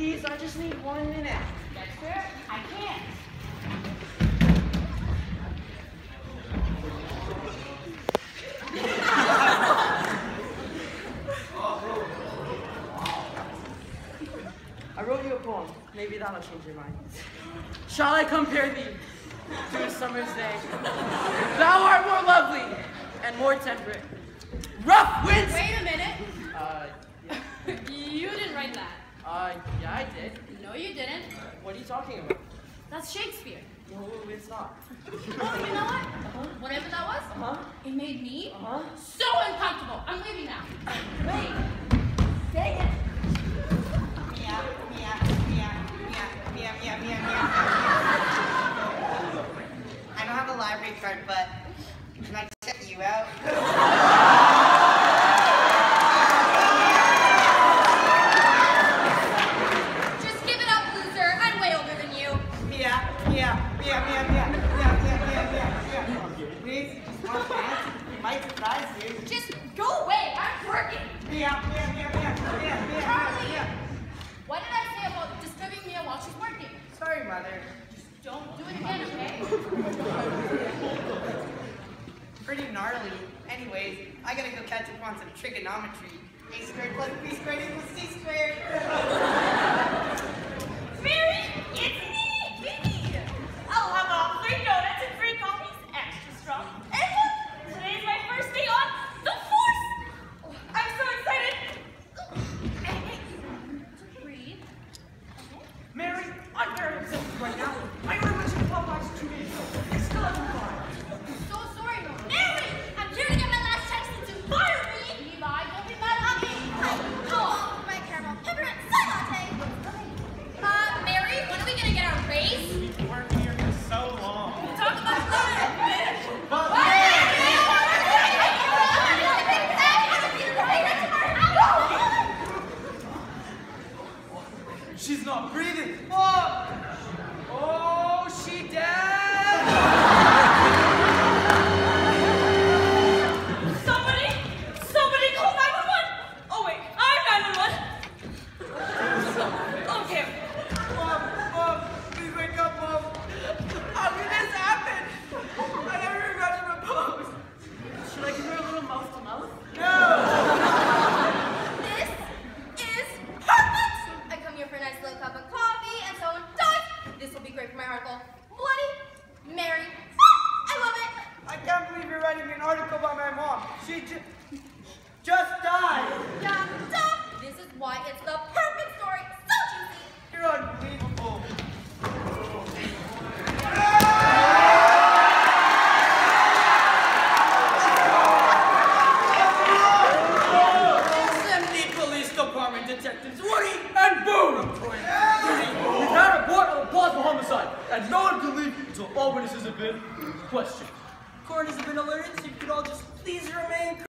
Please, I just need 1 minute. Dexter, I can't. I wrote you a poem. Maybe that'll change your mind. Shall I compare thee to a summer's day? Thou art more lovely and more temperate. Rough winds. Wait a minute. Yeah. You didn't write that. Yeah, I did. No, you didn't. What are you talking about? That's Shakespeare. No, it's not. Oh, you know what? Whatever that was, it made me so uncomfortable. I'm leaving now. Wait. Dang it. Meow, meow, meow, meow, meow, meow, meow, meow. I don't have a library card, but can I check you out? Just give it up, loser. I'm way older than you. Meow, meow, meow, meow, meow, meow, meow, meow, meow, meow. Please, just one chance. It might surprise you. Just go away. I'm working. Meow, meow, meow, meow, meow, meow, Charlie! meow. What did I say about disturbing Mia while she's working? Sorry, Mother. Don't do it again, okay? Pretty gnarly. Anyways, I gotta go catch up on some trigonometry. A squared plus b squared equals c squared. Mary, it's me! I'll have all 3 donuts and 3 coffees, extra strong. And look, today's my first day on the force! I'm so excited! Breathe. Mary, I'm very upset right now. I ordered my chicken pot pies 2 days ago. I still haven't arrived. I'm so sorry, Mom. Mary, I'm here to get my last check since you fired me! Levi, don't be mad at me. Oh, my caramel peppermint soy latte! Mary, when are we gonna get our raise? We've worked here for so long. Talk about it later! She's not breathing. Oh! Oh, she dead! Somebody call 911! Oh wait, I'm 911! Okay. Mom, please wake up, Mom. How did this happen? I never even got to propose. Should I give her a little mouth to mouth? This is perfect! I come here for a nice little cup of coffee and so does. This will be great for my article. Bloody Mary. I love it. I can't believe you're writing an article about my mom. She just died. Yeah, duh. This is why it's the perfect story. So juicy. You're unbelievable. SMD Police Department Detectives Woody and Boone. We've had a report of a plausible homicide, and no one can leave until all witnesses have been questioned. Coroners have been alerted, so you could all just please remain